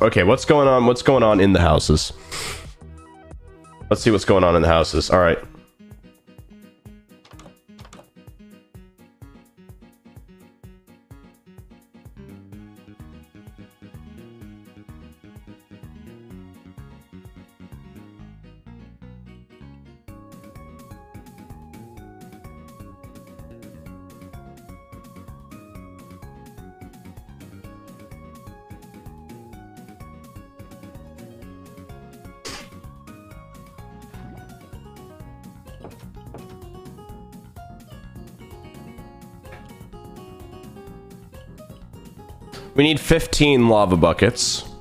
Okay, what's going on? What's going on in the houses? Let's see what's going on in the houses. All right. We need 15 lava buckets.